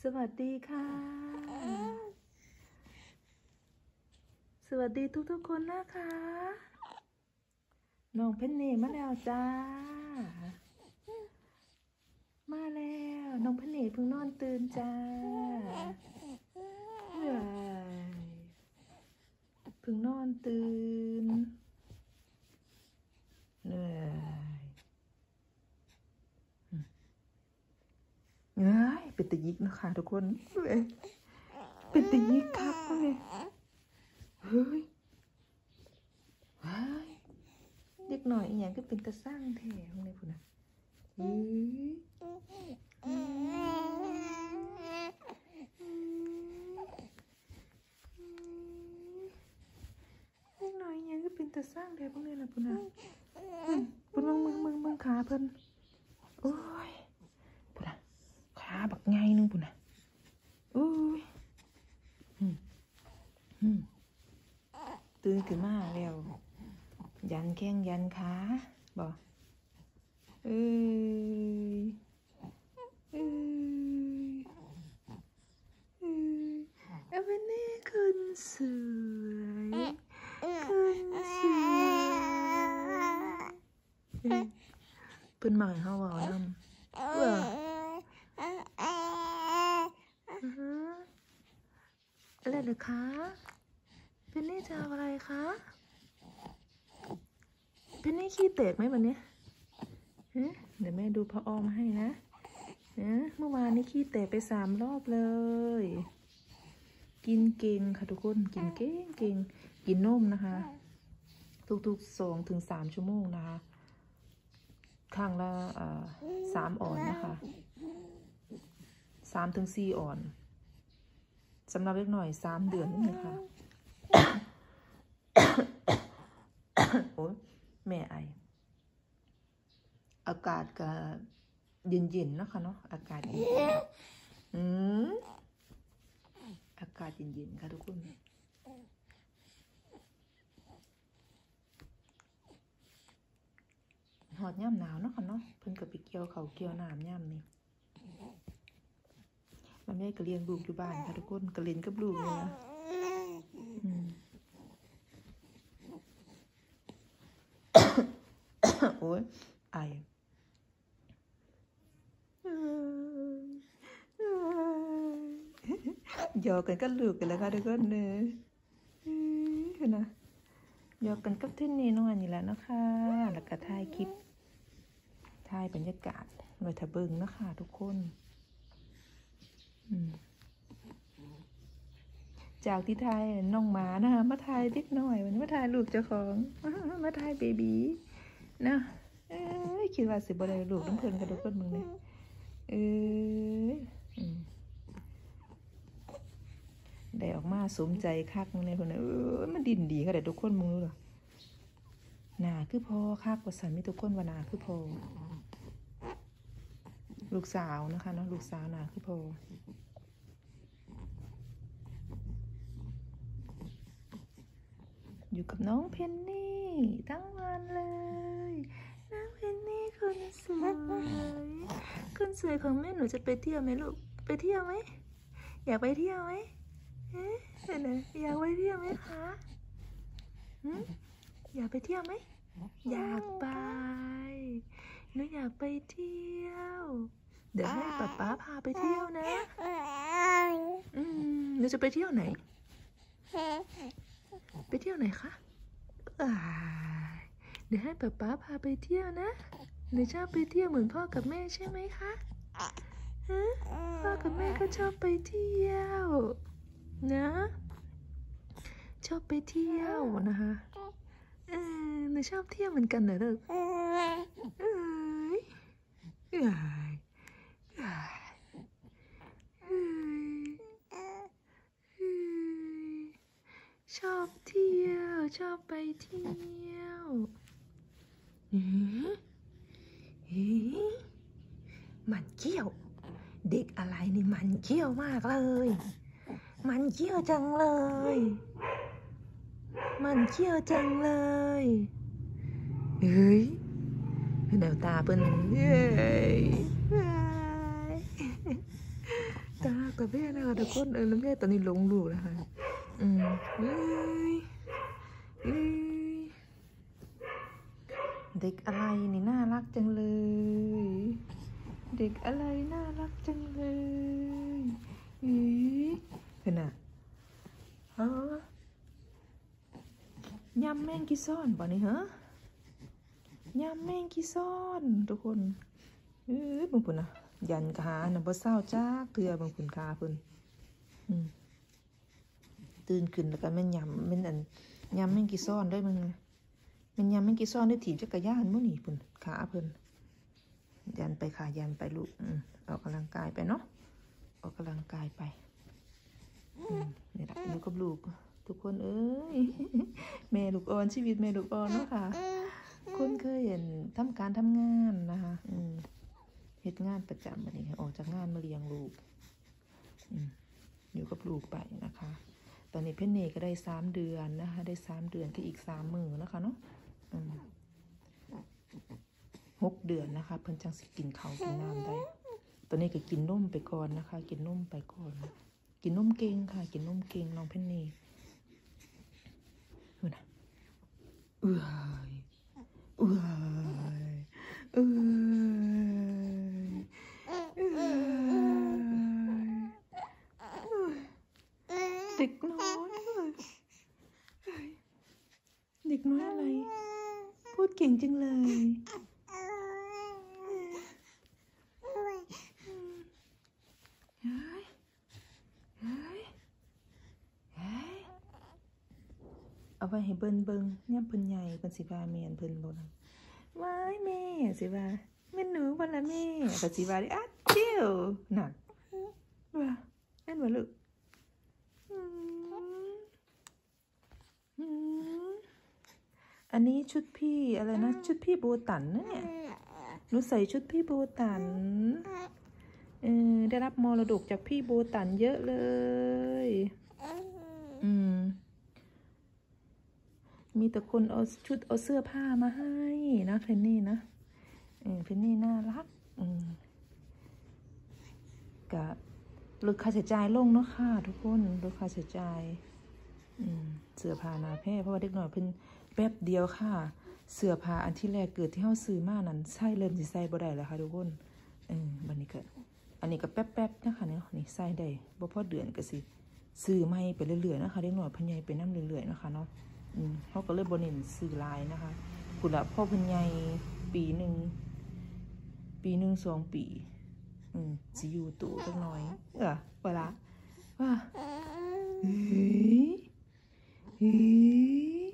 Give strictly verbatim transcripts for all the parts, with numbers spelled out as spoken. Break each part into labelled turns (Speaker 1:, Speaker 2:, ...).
Speaker 1: วัสดีค่ะสวัสดีทุกๆคนนะคะน้องเพนเน่มาแล้วจ้ามาแล้วน้องเพนเน่เพิ่งนอนตื่นจ้าเพิ่งนอนตื่นเหนื่อยเอ้ยเป็นตะยิกนะคะทุกคนเป็นตะยิกครับเลยเฮ้ยเฮ้ยเด็กหน่อยอย่างก็เป็นกระสร้างแถวเลยคุณนะเฮ้ยเด็กหน่อยอย่างก็เป็นกระสร้างแถวพวกนี้นะคุณนะคุณมึงมึงมึงมึงขาเพิ่นโอ้ยคุณนะขาบักไงนึงคุณนะโอ้ยตื่นขึ้นมาแล้วยันแข้งยันขาบ่เอ้ยเอ้ยเอ้ยเอาไปนี่คุณสวยคุณสวยเป็นหมายเขาบอกนำเอออะไรเหรอคะเป็นนี่จะเอาอะไรคะเป็นนี่ขี้เตะไหมวันนี้เดี๋ยวแม่ดูพระออมาให้นะเมื่อวานนี้ขี้เตะไปสามรอบเลยกินเก่งค่ะทุกคนกินเก่งเก่งกินนมนะคะทุกๆสองถึงสามชั่วโมงนะคะข้างละสามอ่อนนะคะสามถึงสี่อ่อนสำหรับเล็กหน่อยสามเดือนนี่นะคะโอ้ยแม่ไออากาศก็เย็นๆนะคะเนาะอากาศเย็นอืมอากาศเย็นๆค่ะทุกคนหอดย่ำหนาวเนาะค่ะเนาะเพิ่นกับไปเกี่ยวเขาเกี่ยวน้ำย่ำนี่มันไม่กระเลียงลูกอยู่บ้านค่ะทุกคนกระเลียนกับลูกเลยนะโอ้ยไอหยอกกันก็ลูกกันแล้วค่ะทุกคนเนี่ยนะหยอกกันกับที่นี่นอนอยู่แล้วนะคะแล้วก็ถ่ายคลิปถ่ายบรรยากาศไว้ถ้าเบิ่งนะคะทุกคนจากที่ถ่ายน้องหมานะคะมาถ่ายเล็กน้อยวันนี้มาถ่ายลูกเจ้าของมาถ่ายเบบีนะเอ้ยคิดว่าสิบ่ได้ลูกน้ำเพลินกับทุกคนมึงเนี่ยเอ้ยได้ออกมาสมใจคักมึงเนี่ยคนนี้เออมันดินดีค่ะแต่ทุกคนมึงรู้หรอหนาคือพอคักกว่าสันมีทุกคนว่าหนาคือพอลูกสาวนะคะเนาะลูกสาวหนาคือพออยู่กับน้องเพนนี่ทั้งวันเลยน้องเพนนี่คนสวยคนสวยของแม่หนูจะไปเที่ยวไหมลูกไปเที่ยวไหมอยากไปเที่ยวไหมเอ๊ะอยากไปเที่ยวไหมคะอยากไปเที่ยวไหมอยากไปหนูอยากไปเที่ยวเดี๋ยวให้ป๊าป๊าพาไปเที่ยวนะอืมหนูจะไปเที่ยวไหนไปเที่ยวไหนคะเดี๋ยวให้ป๊าป๊าพาไปเที่ยวนะหนูชอบไปเที่ยวเหมือนพ่อกับแม่ใช่ไหมคะพ่อกับแม่ก็ชอบไปเที่ยวนะชอบไปเที่ยวนะคะเออหนูชอบเที่ยวเหมือนกันเหรอลูกเอ้ยเอ้ยเอ้ยชอบเที่ยวชอบไปเที่ยวอืออือมันเขี้ยวเด็กอะไรนี่มันเขี้ยวมากเลยมันเขี้ยวจังเลยมันเขี้ยวจังเลยเฮ้ยเดี๋ยวตาเปิ้นเฮ้ยตากับแม่นะคะทุกคนเออแล้วแม่ตอนนี้หลงลูกนะคะอืมเฮ้ยเฮ้ยเด็กอะไรนี่น่ารักจังเลยเด็กอะไรน่ารักจังเลยอีเห็นน่ะฮะยำแมงกีซ่อนป่ะนี่ฮะยำแมงกีซ่อนทุกคนเออบางคนนะยันขาน่ะบ่เศร้าจ้าเกลือบางคนขาเพิ่นอืมตื่นขึ้นแล้วก็แม่นยำแม่นอันยำแมงกีซ่อนได้มึงแม่นยำแมงกีซ่อนได้ถีบจักรยานมื้อนี่เพิ่นขาเพิ่นยันไปขายันไปลูกอืมออกกำลังกายไปเนาะออกกำลังกายไปอืมนี่แหละอยู่กับลูกทุกคนเอ้ยแม่ลูกอ่อนชีวิตแม่ลูกอ่อนเนาะค่ะคนเคยเห็นทำการทำงานนะคะอืมเฮ็ดงานประจำวันนี้ออกจากงานมาเลี้ยงลูกอืมอยู่กับลูกไปนะคะตอนนี้เพ่นเนก็ได้สามเดือนนะคะได้สามเดือนก็อีกสามมื้อนะคะเนาะอืมหกเดือนนะคะเพิ่นจังสิกินข้าวกินน้ำได้ตอนนี้ก็กินนมไปก่อนนะคะกินนมไปก่อนกินนมเก่งค่ะกินนมเก่งน้องเพ่นเนดูนะเอ้ยเอ้ยเอ้ยเอ้ยเด็กน้อยเด็กน้อยอะไรพูดเก่งจังเลยเอาไว้ให้เบิ่นเบิ่งย่ำเพิ่นใหญ่เพิ่นสิว่าแม่นเพิ่นบ่นะว้ายแม่สิว่าแม่นหนูบ่ล่ะแม่ก็สิว่าได้อ่ะเจียวนั่นว่าแม่นบ่ลูกอืมอืมอันนี้ชุดพี่อะไรนะชุดพี่โบตันนะเนี่ยหนูใส่ชุดพี่โบตันเออได้รับมรดกจากพี่โบตันเยอะเลยอืมมีแต่คนเอาชุดเอาเสื้อผ้ามาให้นะเพนนี่นะเออเพนนี่น่ารักอืมกับลดค่าใช้จ่ายลงเนาะค่ะทุกคนลดค่าใช้จ่ายอืมเสื้อผ้าหนาแพร่เพราะว่าเด็กหน่อยเพิ่นแป๊บเดียวค่ะเสื้อผ้าอันที่แรกเกิดที่เฮาซื้อมานั้นใส่เริ่มสิใส่บ่ได้แล้วค่ะทุกคนเออบัดนี้ก็อันนี้ก็แป๊บๆนะคะเนี่ยนี่ใส่ได้บ่พอเดือนก็สิซื้อใหม่ไปเรื่อยๆนะคะเด็กหน่อยเพิ่นใหญ่ไปนำเรื่อยๆนะคะเนาะอืมเขาก็เลยบ่เน้นซื้อลายนะคะคุณละพ่อเพิ่นใหญ่ปีหนึ่งปีหนึ่งสองปีอืมสิอยู่ตัวจักหน่อยเออว่าละว่าเฮ้ยเฮ้ย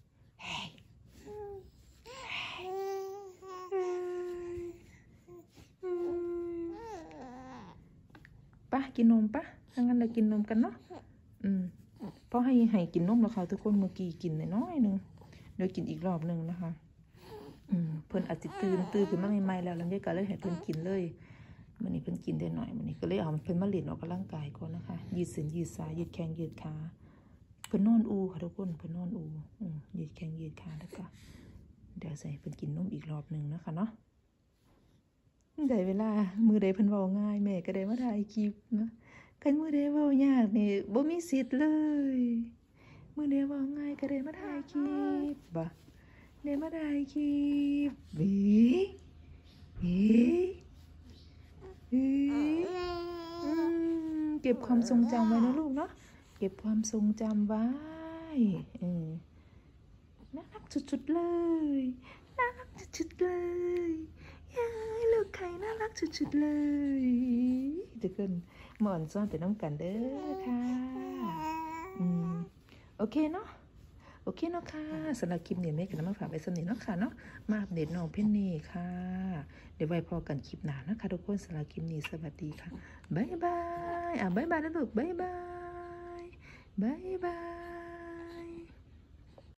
Speaker 1: ปะกินนมปะถ้างั้นเรากินนมกันเนาะอืมเพราะให้ให้กินนมแล้วค่ะทุกคนเมื่อกี้กินน้อยนึงเดี๋ยวกินอีกรอบหนึ่งนะคะอืมเพิ่นอาจจะตื่นตื่นขึ้นมาใหม่ๆแล้วแล้วเนี่ยก็เลยให้เพิ่นกินเลยวันนี้เพิ่นกินได้หน่อยวันนี้ก็เลยเอาเพิ่นมาเล่นออกกำลังกายก่อนนะคะยืดเส้นยืดสายยืดแข้งยืดขาเพิ่นนอนอูค่ะทุกคนเพิ่นนอนอูอืมยืดแข้งยืดขาแล้วก็เดี๋ยวใส่เพิ่นกินนมอีกรอบหนึ่งนะคะเนาะได้เวลามือใดเพิ่นเว้าง่ายแม่ก็ได้มาถ่ายคลิปนะกันมือใดเว้ายากนี่บ่มีสิทธิ์เลยมือใดเว้าง่ายก็ได้มาถ่ายคลิปบ่ได้มาถ่ายคลิปเฮ้ยเฮ้ยเฮ้ยอืมเก็บความทรงจำไว้นะลูกเนาะเก็บความทรงจำไว้เออน่ารักสุดๆเลยน่ารักสุดๆเลยยายลูกไข่น่ารักสุดๆเลยทุกคนหมอนซ่อนไปน้ำกันเด้อค่ะอืมโอเคเนาะโอเคเนาะค่ะสำหรับคลิปนี้แม่กับน้ำมาฝากไว้สำเนียงเนาะค่ะเนาะมาอัปเดตน้องเพนนี่ค่ะเดี๋ยวไว้พอกันคลิปหน้านะคะทุกคนสำหรับคลิปนี้สวัสดีค่ะบ๊ายบายอ่ะบ๊ายบายนะลูกบ๊ายบายบ๊ายบาย